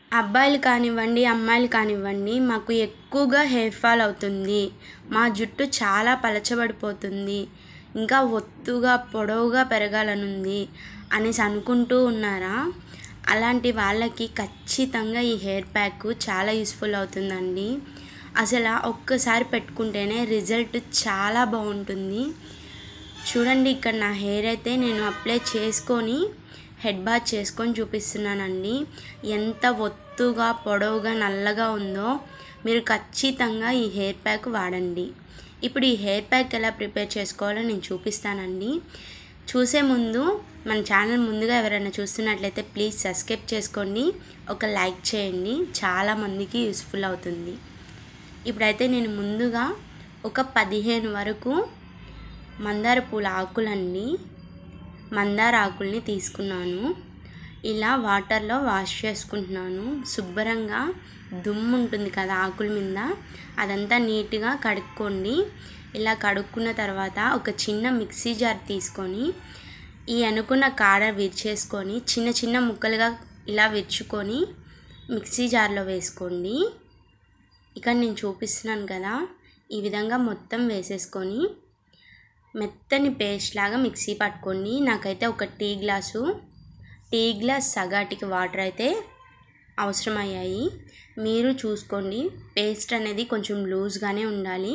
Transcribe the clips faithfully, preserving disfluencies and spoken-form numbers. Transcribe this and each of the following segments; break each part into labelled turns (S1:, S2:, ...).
S1: అబ్బాయిలు కానివ్వండి, అమ్మాయిలు కానివ్వండి, మాకు ఎక్కువగా హెయిర్ ఫాల్ అవుతుంది. మా జుట్టు చాలా పలచబడిపోతుంది. ఇంకా ఒత్తుగా, పొడవుగా పెరగాలనుంది అనేసి అనుకుంటూ ఉన్నారా? అలాంటి వాళ్ళకి ఖచ్చితంగా ఈ హెయిర్ ప్యాక్ చాలా యూస్ఫుల్ అవుతుందండి. అసలు ఒక్కసారి పెట్టుకుంటేనే రిజల్ట్ చాలా బాగుంటుంది. చూడండి, ఇక్కడ నా హెయిర్ అయితే నేను అప్లై చేసుకొని హెడ్ బాత్ చేసుకొని చూపిస్తున్నానండి. ఎంత ఒత్తుగా, పొడవుగా, నల్లగా ఉందో. మీరు ఖచ్చితంగా ఈ హెయిర్ ప్యాక్ వాడండి. ఇప్పుడు ఈ హెయిర్ ప్యాక్ ఎలా ప్రిపేర్ చేసుకోవాలో నేను చూపిస్తానండి. చూసే ముందు మన ఛానల్ ముందుగా ఎవరైనా చూస్తున్నట్లయితే ప్లీజ్ సబ్స్క్రైబ్ చేసుకోండి, ఒక లైక్ చేయండి, చాలామందికి యూస్ఫుల్ అవుతుంది. ఇప్పుడైతే నేను ముందుగా ఒక పదిహేను వరకు మందార పూల ఆకులండి మందార ఆకుల్ని తీసుకున్నాను. ఇలా వాటర్లో వాష్ చేసుకుంటున్నాను. శుభ్రంగా దుమ్ము ఉంటుంది కదా ఆకుల మీద, అదంతా నీట్గా కడుక్కోండి. ఇలా కడుక్కున్న తర్వాత ఒక చిన్న మిక్సీ జార్ తీసుకొని ఈ అనుకున్న కాడ విరిచేసుకొని చిన్న చిన్న ముక్కలుగా ఇలా విరుచుకొని మిక్సీ జార్లో వేసుకోండి. ఇక్కడ నేను చూపిస్తున్నాను కదా, ఈ విధంగా మొత్తం వేసేసుకొని మెత్తని పేస్ట్ లాగా మిక్సీ పట్టుకోండి. నాకైతే ఒక టీ గ్లాసు టీ గ్లాస్ సగాటికి వాటర్ అయితే అవసరమయ్యాయి. మీరు చూసుకోండి, పేస్ట్ అనేది కొంచెం లూజ్గానే ఉండాలి,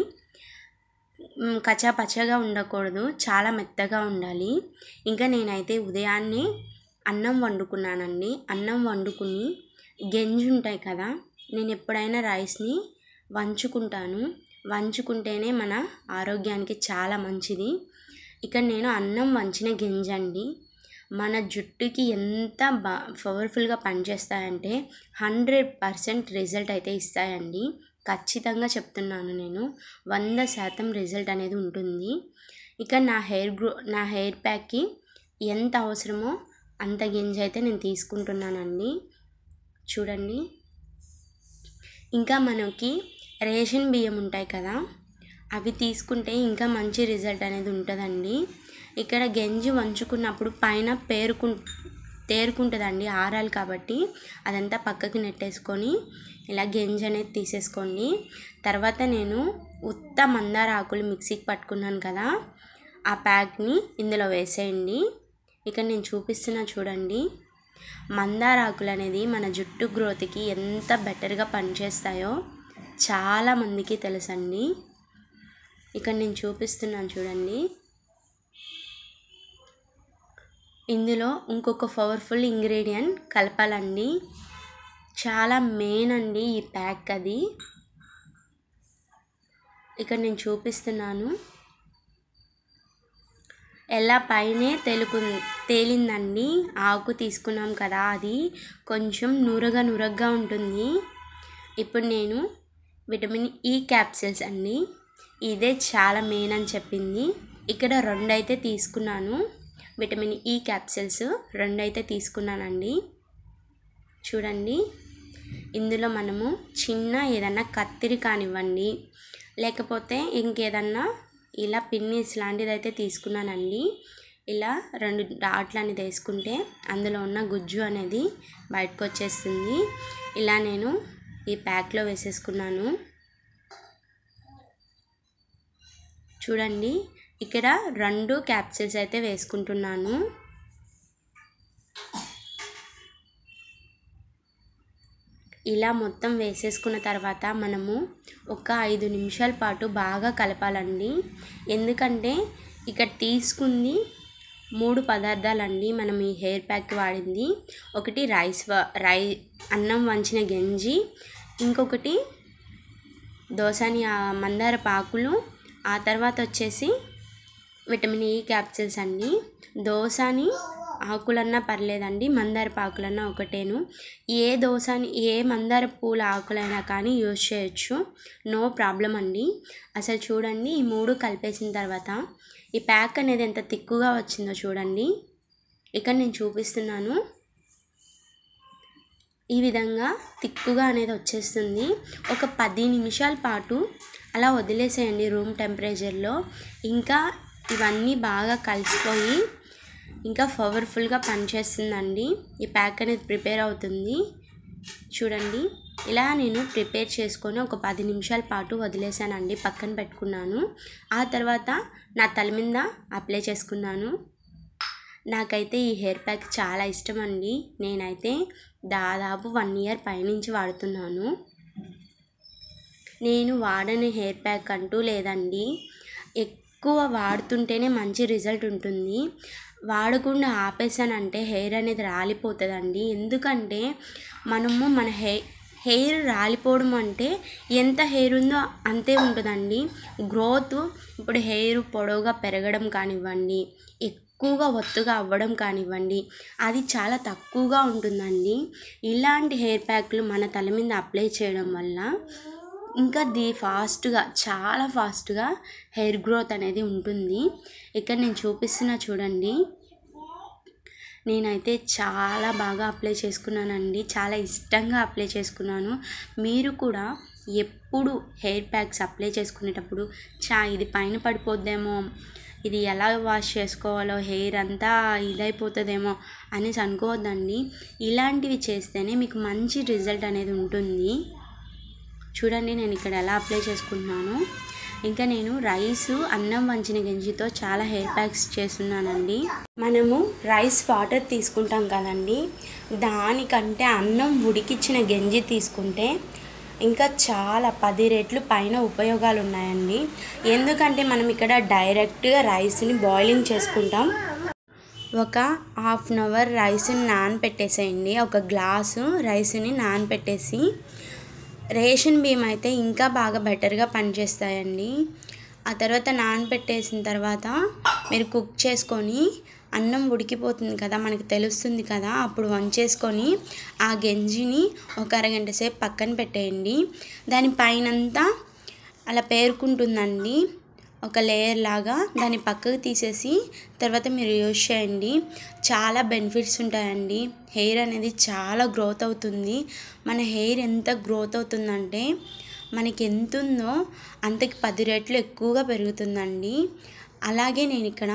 S1: కచ్చా పచ్చగా ఉండకూడదు, చాలా మెత్తగా ఉండాలి. ఇంకా నేనైతే ఉదయాన్నే అన్నం వండుకున్నానండి. అన్నం వండుకుని గెంజి ఉంటాయి కదా, నేను ఎప్పుడైనా రైస్ని వంచుకుంటాను. వంచుకుంటేనే మన ఆరోగ్యానికి చాలా మంచిది. ఇక్కడ నేను అన్నం వంచిన గింజండి. మన జుట్టుకి ఎంత బా పవర్ఫుల్గా పనిచేస్తాయంటే హండ్రెడ్ పర్సెంట్ రిజల్ట్ అయితే ఇస్తాయండి. ఖచ్చితంగా చెప్తున్నాను నేను, వంద శాతం రిజల్ట్ అనేది ఉంటుంది. ఇక నా హెయిర్ గ్రో నా హెయిర్ ప్యాక్కి ఎంత అవసరమో అంత గింజ అయితే నేను తీసుకుంటున్నానండి. చూడండి, ఇంకా మనకి రేషన్ బియ్యం ఉంటాయి కదా, అవి తీసుకుంటే ఇంకా మంచి రిజల్ట్ అనేది ఉంటుందండి. ఇక్కడ గంజి వంచుకున్నప్పుడు పైన పేరుకు తేరుకుంటుందండి, ఆరాలి కాబట్టి అదంతా పక్కకి నెట్టేసుకొని ఇలా గంజి అనేది తీసేసుకోండి. తర్వాత నేను ఉత్త మందార ఆకులు మిక్సీకి పట్టుకున్నాను కదా, ఆ ప్యాక్ని ఇందులో వేసేయండి. ఇక్కడ నేను చూపిస్తున్నా చూడండి, మందార ఆకులు అనేది మన జుట్టు గ్రోత్కి ఎంత బెటర్గా పనిచేస్తాయో చాలామందికి తెలుసండి. ఇక్కడ నేను చూపిస్తున్నాను చూడండి. ఇందులో ఇంకొక పవర్ఫుల్ ఇంగ్రీడియంట్ కలపాలండి, చాలా మెయిన్ అండి ఈ ప్యాక్ అది. ఇక్కడ నేను చూపిస్తున్నాను, ఎలా పైనే తెలుకు తేలిందండి. ఆకు తీసుకున్నాం కదా, అది కొంచెం నురగ నురగ్గా ఉంటుంది. ఇప్పుడు నేను విటమిన్ ఈ క్యాప్సిల్స్ అండి, ఇదే చాలా మెయిన్ అని చెప్పింది. ఇక్కడ రెండు అయితే తీసుకున్నాను, విటమిన్ ఈ క్యాప్సిల్స్ రెండు అయితే తీసుకున్నానండి. చూడండి, ఇందులో మనము చిన్న ఏదన్నా కత్తిరి కానివ్వండి, లేకపోతే ఇంకేదన్నా ఇలా పిన్నీస్ లాంటిది అయితే తీసుకున్నానండి. ఇలా రెండు డాట్లు అనేది వేసుకుంటే అందులో ఉన్న గుజ్జు అనేది బయటకు వచ్చేస్తుంది. ఇలా నేను ఈ ప్యాక్లో వేసేసుకున్నాను. చూడండి, ఇక్కడ రెండు క్యాప్సిల్స్ అయితే వేసుకుంటున్నాను. ఇలా మొత్తం వేసేసుకున్న తర్వాత మనము ఒక ఐదు నిమిషాల పాటు బాగా కలపాలండి. ఎందుకంటే ఇక్కడ తీసుకుంది మూడు పదార్థాలండి మనం ఈ హెయిర్ ప్యాక్ వాడింది. ఒకటి రైస్ రై అన్నం వంచిన గంజి, ఇంకొకటి దోసాని మందార పాకులు, ఆ తర్వాత వచ్చేసి విటమిన్ ఈ క్యాప్సిల్స్ అండి. దోసాని ఆకులన్నా పర్లేదండి, మందార పాకులన్నా ఒకటేను. ఏ దోసాని ఏ మందార పూల ఆకులైనా కానీ యూజ్ చేయొచ్చు, నో ప్రాబ్లం అండి. అసలు చూడండి, ఈ మూడు కలిపేసిన తర్వాత ఈ ప్యాక్ అనేది ఎంత తిక్కుగా వచ్చిందో చూడండి. ఇక్కడ నేను చూపిస్తున్నాను, ఈ విధంగా తిక్కుగా అనేది వచ్చేస్తుంది. ఒక పది నిమిషాల పాటు అలా వదిలేసేయండి రూమ్ టెంపరేచర్లో. ఇంకా ఇవన్నీ బాగా కలిసిపోయి ఇంకా పవర్ఫుల్గా పనిచేస్తుందండి. ఈ ప్యాక్ అనేది ప్రిపేర్ అవుతుంది. చూడండి ఇలా నేను ప్రిపేర్ చేసుకొని ఒక పది నిమిషాల పాటు వదిలేసానండి, పక్కన పెట్టుకున్నాను. ఆ తర్వాత నా తల మీద అప్లై చేసుకున్నాను. నాకైతే ఈ హెయిర్ ప్యాక్ చాలా ఇష్టం అండి. నేనైతే దాదాపు వన్ ఇయర్ పైనుంచి వాడుతున్నాను. నేను వాడని హెయిర్ ప్యాక్ అంటూ లేదండి. ఎక్కువ వాడుతుంటేనే మంచి రిజల్ట్ ఉంటుంది. వాడకుండా ఆపేసానంటే హెయిర్ అనేది రాలిపోతుందండి. ఎందుకంటే మనము మన హె హెయిర్ రాలిపోవడం అంటే ఎంత హెయిర్ ఉందో అంతే ఉంటుందండి. గ్రోత్ ఇప్పుడు హెయిర్ పొడవుగా పెరగడం కానివ్వండి, ఎక్కువగా ఒత్తుగా అవ్వడం కానివ్వండి, అది చాలా తక్కువగా ఉంటుందండి. ఇలాంటి హెయిర్ ప్యాక్లు మన తల మీద అప్లై చేయడం వల్ల ఇంకా ది ఫాస్ట్గా చాలా ఫాస్ట్గా హెయిర్ గ్రోత్ అనేది ఉంటుంది. ఇక్కడ నేను చూపిస్తున్నా చూడండి. నేనైతే చాలా బాగా అప్లై చేసుకున్నానండి, చాలా ఇష్టంగా అప్లై చేసుకున్నాను. మీరు కూడా ఎప్పుడు హెయిర్ ప్యాక్స్ అప్లై చేసుకునేటప్పుడు చా ఇది పైన పడిపోద్దేమో, ఇది ఎలా వాష్ చేసుకోవాలో, హెయిర్ అంతా ఇదైపోతుందేమో అనేసి అనుకోవద్దండి. ఇలాంటివి చేస్తేనే మీకు మంచి రిజల్ట్ అనేది ఉంటుంది. చూడండి నేను ఇక్కడ ఎలా అప్లై చేసుకుంటున్నాను. ఇంకా నేను రైస్ అన్నం వంచిన గంజితో చాలా హెయిర్ ప్యాక్స్ చేస్తున్నానండి. మనము రైస్ వాటర్ తీసుకుంటాం కదండి, దానికంటే అన్నం ఉడికిచ్చిన గంజి తీసుకుంటే ఇంకా చాలా పది రెట్లు పైన ఉపయోగాలు ఉన్నాయండి. ఎందుకంటే మనం ఇక్కడ డైరెక్ట్గా రైస్ని బాయిలింగ్ చేసుకుంటాం. ఒక హాఫ్ అన్ అవర్ రైస్ని నానపెట్టేసేయండి. ఒక గ్లాసు రైస్ని నానపెట్టేసి, రేషన్ బియ్యం అయితే ఇంకా బాగా బెటర్గా పనిచేస్తాయండి. ఆ తర్వాత నానబెట్టేసిన తర్వాత మీరు కుక్ చేసుకొని అన్నం ఉడికిపోతుంది కదా, మనకి తెలుస్తుంది కదా, అప్పుడు వంచేసుకొని ఆ గంజిని ఒక అరగంట సేపు పక్కన పెట్టేయండి. దాని పైనంతా అలా పేరుకుంటుందండి, ఒక లేయర్ లాగా. దాన్ని పక్కకు తీసేసి తర్వాత మీరు యూజ్ చేయండి. చాలా బెనిఫిట్స్ ఉంటాయండి. హెయిర్ అనేది చాలా గ్రోత్ అవుతుంది. మన హెయిర్ ఎంత గ్రోత్ అవుతుందంటే మనకి ఎంత ఉందో అంతకి పది రెట్లు ఎక్కువగా పెరుగుతుందండి. అలాగే నేను ఇక్కడ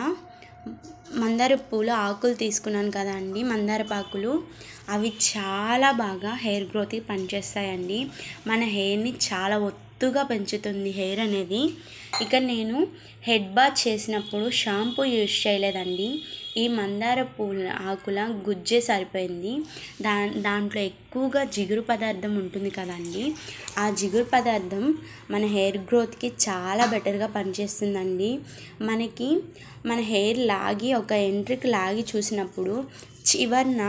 S1: మందార పూల ఆకులు తీసుకున్నాను కదండి, మందార పాకులు, అవి చాలా బాగా హెయిర్ గ్రోత్కి పనిచేస్తాయండి. మన హెయిర్ని చాలా ఒత్తుగా పెంచుతుంది హెయిర్ అనేది. ఇక్కడ నేను హెడ్ బాత్ చేసినప్పుడు షాంపూ యూజ్ చేయలేదండి. ఈ మందార పూల ఆకుల గుజ్జే సరిపోయింది. దా దాంట్లో ఎక్కువగా జిగురు పదార్థం ఉంటుంది కదండి, ఆ జిగురు పదార్థం మన హెయిర్ గ్రోత్కి చాలా బెటర్గా పనిచేస్తుందండి. మనకి మన హెయిర్ లాగి ఒక ఎంట్రిక్ లాగి చూసినప్పుడు చివరన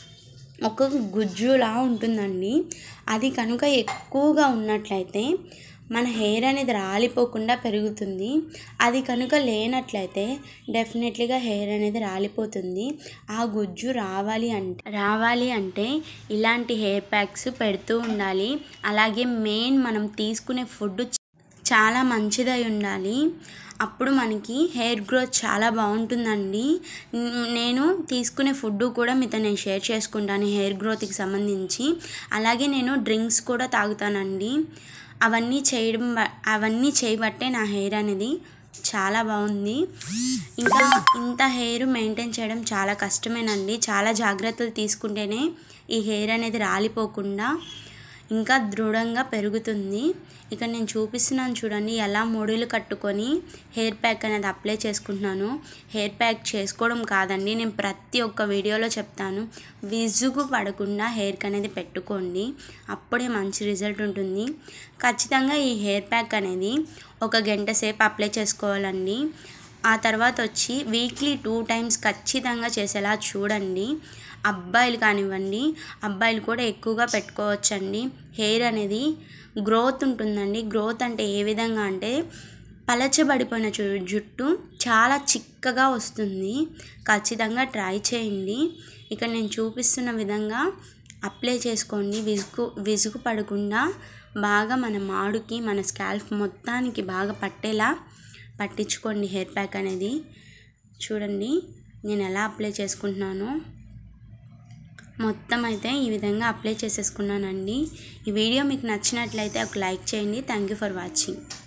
S1: ఒక గుజ్జులా ఉంటుందండి. అది కనుక ఎక్కువగా ఉన్నట్లయితే మన హెయిర్ అనేది రాలిపోకుండా పెరుగుతుంది. అది కనుక లేనట్లయితే డెఫినెట్లీగా హెయిర్ అనేది రాలిపోతుంది. ఆ గుజ్జు రావాలి అంటే రావాలి అంటే ఇలాంటి హెయిర్ ప్యాక్స్ పెడుతూ ఉండాలి. అలాగే మెయిన్ మనం తీసుకునే ఫుడ్ చాలా మంచిదై ఉండాలి. అప్పుడు మనకి హెయిర్ గ్రోత్ చాలా బాగుంటుందండి. నేను తీసుకునే ఫుడ్ కూడా మీతో నేను షేర్ చేసుకుంటాను హెయిర్ గ్రోత్కి సంబంధించి. అలాగే నేను డ్రింక్స్ కూడా తాగుతానండి. అవన్నీ చేయడం అవన్నీ చేయబట్టే నా హెయిర్ అనేది చాలా బాగుంది. ఇంకా ఇంత హెయిర్ మెయింటైన్ చేయడం చాలా కష్టమేనండి. చాలా జాగ్రత్తలు తీసుకుంటేనే ఈ హెయిర్ అనేది రాలిపోకుండా ఇంకా దృఢంగా పెరుగుతుంది. ఇక్కడ నేను చూపిస్తున్నాను చూడండి, ఎలా ముడులు కట్టుకొని హెయిర్ ప్యాక్ అనేది అప్లై చేసుకుంటున్నాను. హెయిర్ ప్యాక్ చేసుకోవడం కాదండి, నేను ప్రతి ఒక్క వీడియోలో చెప్తాను. విసుగు పడకుండా హెయిర్కి అనేది పెట్టుకోండి, అప్పుడే మంచి రిజల్ట్ ఉంటుంది. ఖచ్చితంగా ఈ హెయిర్ ప్యాక్ అనేది ఒక గంట సేపు అప్లై చేసుకోవాలండి. ఆ తర్వాత వచ్చి వీక్లీ టూ టైమ్స్ ఖచ్చితంగా చేసేలా చూడండి. అబ్బాయిలు కానివ్వండి, అబ్బాయిలు కూడా ఎక్కువగా పెట్టుకోవచ్చండి. హెయిర్ అనేది గ్రోత్ ఉంటుందండి. గ్రోత్ అంటే ఏ విధంగా అంటే పలచబడిపోయిన జుట్టు చాలా చిక్కగా వస్తుంది. ఖచ్చితంగా ట్రై చేయండి. ఇక్కడ నేను చూపిస్తున్న విధంగా అప్లై చేసుకోండి. విసుగు విసుగు పడకుండా బాగా మన మాడుకి మన స్కాల్ప్ మొత్తానికి బాగా పట్టేలా పట్టించుకోండి హెయిర్ ప్యాక్ అనేది. చూడండి నేను ఎలా అప్లై చేసుకుంటున్నాను. మొత్తం అయితే ఈ విధంగా అప్లై చేసేసుకున్నానండి. ఈ వీడియో మీకు నచ్చినట్లయితే ఒక లైక్ చేయండి. Thank you for watching.